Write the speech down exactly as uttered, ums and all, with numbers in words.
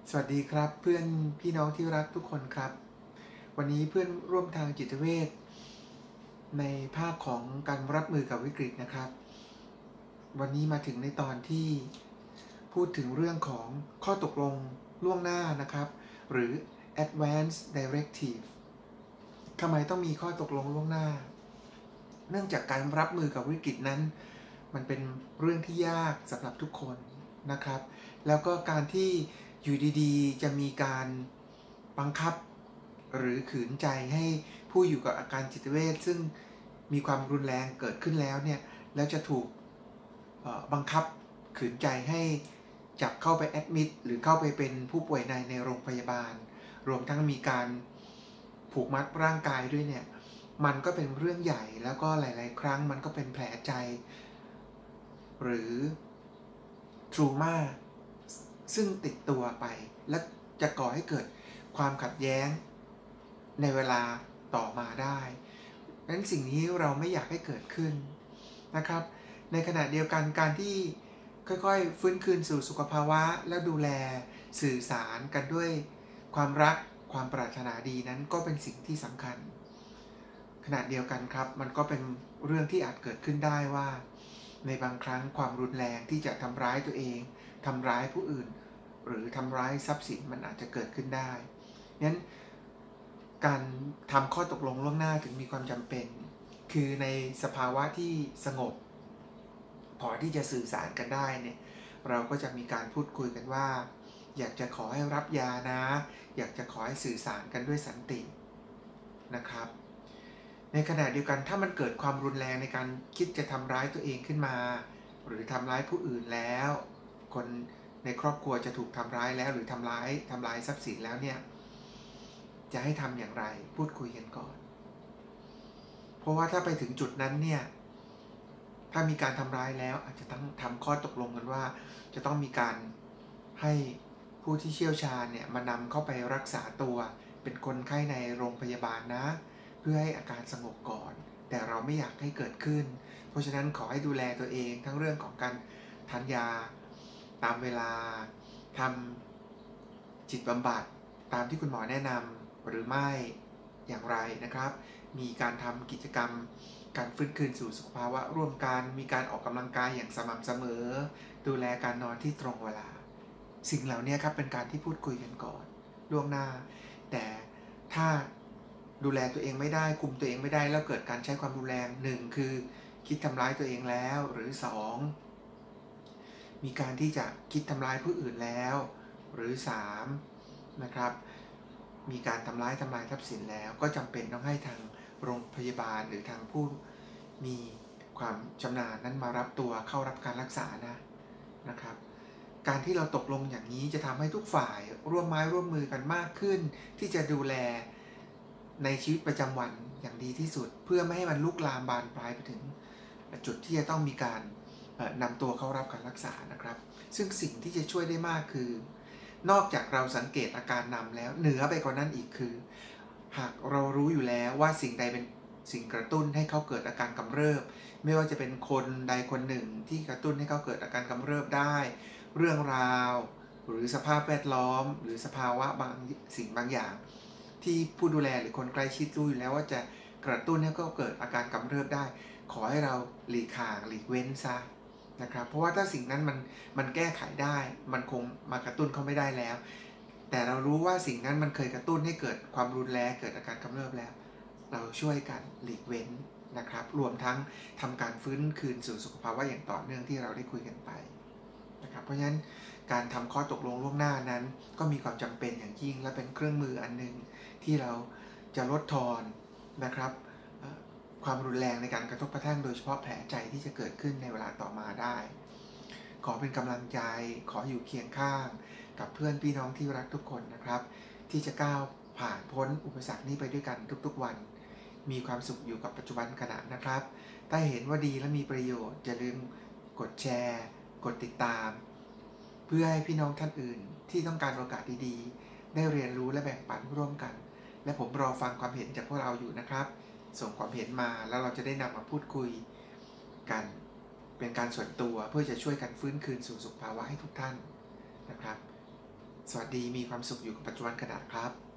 สวัสดีครับเพื่อนพี่น้องที่รักทุกคนครับวันนี้เพื่อนร่วมทางจิตเวชในภาคของการรับมือกับวิกฤตนะครับวันนี้มาถึงในตอนที่พูดถึงเรื่องของข้อตกลงล่วงหน้านะครับหรือ Advance Directive ทำไมต้องมีข้อตกลงล่วงหน้าเนื่องจากการรับมือกับวิกฤตนั้นมันเป็นเรื่องที่ยากสำหรับทุกคนนะครับแล้วก็การที่อยู่ดีๆจะมีการบังคับหรือขืนใจให้ผู้อยู่กับอาการจิตเวชซึ่งมีความรุนแรงเกิดขึ้นแล้วเนี่ยแล้วจะถูกบังคับขืนใจให้จับเข้าไปแอดมิดหรือเข้าไปเป็นผู้ป่วยในในโรงพยาบาลรวมทั้งมีการผูกมัดร่างกายด้วยเนี่ยมันก็เป็นเรื่องใหญ่แล้วก็หลายๆครั้งมันก็เป็นแผลใจหรือทรูมาซึ่งติดตัวไปและจะก่อให้เกิดความขัดแย้งในเวลาต่อมาได้ดังนั้นสิ่งนี้เราไม่อยากให้เกิดขึ้นนะครับในขณะเดียวกันการที่ค่อยๆฟื้นคืนสู่สุขภาวะแล้วดูแลสื่อสารกันด้วยความรักความปรารถนาดีนั้นก็เป็นสิ่งที่สำคัญขณะเดียวกันครับมันก็เป็นเรื่องที่อาจเกิดขึ้นได้ว่าในบางครั้งความรุนแรงที่จะทำร้ายตัวเองทำร้ายผู้อื่นหรือทำร้ายทรัพย์สินมันอาจจะเกิดขึ้นได้งั้นการทำข้อตกลงล่วงหน้าถึงมีความจำเป็นคือในสภาวะที่สงบพอที่จะสื่อสารกันได้เนี่ยเราก็จะมีการพูดคุยกันว่าอยากจะขอให้รับยานะอยากจะขอให้สื่อสารกันด้วยสันตินะครับในขณะเดียวกันถ้ามันเกิดความรุนแรงในการคิดจะทำร้ายตัวเองขึ้นมาหรือทำร้ายผู้อื่นแล้วคนในครอบครัวจะถูกทำร้ายแล้วหรือทำร้ายทำลายทรัพย์สินแล้วเนี่ยจะให้ทำอย่างไรพูดคุยกันก่อนเพราะว่าถ้าไปถึงจุดนั้นเนี่ยถ้ามีการทำร้ายแล้วอาจจะต้องทำข้อตกลงกันว่าจะต้องมีการให้ผู้ที่เชี่ยวชาญเนี่ยมานำเข้าไปรักษาตัวเป็นคนไข้ในโรงพยาบาลนะเพื่อให้อาการสงบก่อนแต่เราไม่อยากให้เกิดขึ้นเพราะฉะนั้นขอให้ดูแลตัวเองทั้งเรื่องของการทานยาตามเวลาทำจิตบำบัดตามที่คุณหมอแนะนำหรือไม่อย่างไรนะครับมีการทำกิจกรรมการฟื้นคืนสู่สุขภาวะร่วมกันมีการออกกำลังกายอย่างสม่ำเสมอดูแลการนอนที่ตรงเวลาสิ่งเหล่านี้ครับเป็นการที่พูดคุยกันก่อนล่วงหน้าแต่ถ้าดูแลตัวเองไม่ได้คุมตัวเองไม่ได้แล้วเกิดการใช้ความรุนแรงหนึ่งคือคิดทำร้ายตัวเองแล้วหรือสองมีการที่จะคิดทำร้ายผู้อื่นแล้วหรือสามนะครับมีการทำร้ายทำลายทรัพย์สินแล้วก็จำเป็นต้องให้ทางโรงพยาบาลหรือทางผู้มีความชำนาญนั้นมารับตัวเข้ารับการรักษานะนะครับการที่เราตกลงอย่างนี้จะทำให้ทุกฝ่ายร่วมไม้ร่วมมือกันมากขึ้นที่จะดูแลในชีวิตประจำวันอย่างดีที่สุดเพื่อไม่ให้มันลุกลามบานปลายไปถึงจุดที่จะต้องมีการนำตัวเข้ารับการรักษานะครับซึ่งสิ่งที่จะช่วยได้มากคือนอกจากเราสังเกตอาการนำแล้วเหนือไปกว่านั้นอีกคือหากเรารู้อยู่แล้วว่าสิ่งใดเป็นสิ่งกระตุ้นให้เขาเกิดอาการกำเริบไม่ว่าจะเป็นคนใดคนหนึ่งที่กระตุ้นให้เขาเกิดอาการกำเริบได้เรื่องราวหรือสภาพแวดล้อมหรือสภาวะบางสิ่งบางอย่างที่ผู้ดูแลหรือคนใกล้ชิดรู้อยู่แล้วว่าจะกระตุ้นให้เขาเกิดอาการกำเริบได้ขอให้เราหลีกห่างหลีกเว้นซะนะครับเพราะว่าถ้าสิ่งนั้นมันมันแก้ไขได้มันคงมากระตุ้นเขาไม่ได้แล้วแต่เรารู้ว่าสิ่งนั้นมันเคยกระตุ้นให้เกิดความรุนแรงเกิดอาการกำเริบแล้วเราช่วยกันหลีกเว้นนะครับรวมทั้งทำการฟื้นคืนสู่สุขภาวะอย่างต่อเนื่องที่เราได้คุยกันไปนะครับเพราะฉะนั้นการทำข้อตกลงล่วงหน้านั้นก็มีความจำเป็นอย่างยิ่งและเป็นเครื่องมืออันนึงที่เราจะลดทอนนะครับความรุนแรงในการกระทบกระทั่งโดยเฉพาะแผลใจที่จะเกิดขึ้นในเวลาต่อมาได้ขอเป็นกำลังใจขออยู่เคียงข้างกับเพื่อนพี่น้องที่รักทุกคนนะครับที่จะก้าวผ่านพ้นอุปสรรคนี้ไปด้วยกันทุกๆวันมีความสุขอยู่กับปัจจุบันขณะนะครับถ้าเห็นว่าดีและมีประโยชน์อย่าลืมกดแชร์กดติดตามเพื่อให้พี่น้องท่านอื่นที่ต้องการโอกาสดีๆได้เรียนรู้และแบ่งปันร่วมกันและผมรอฟังความเห็นจากพวกเราอยู่นะครับส่งความเห็นมาแล้วเราจะได้นำมาพูดคุยกันเป็นการส่วนตัวเพื่อจะช่วยกันฟื้นคืนสู่สุขภาวะให้ทุกท่านนะครับสวัสดีมีความสุขอยู่กับปัจจุบันขณะครับ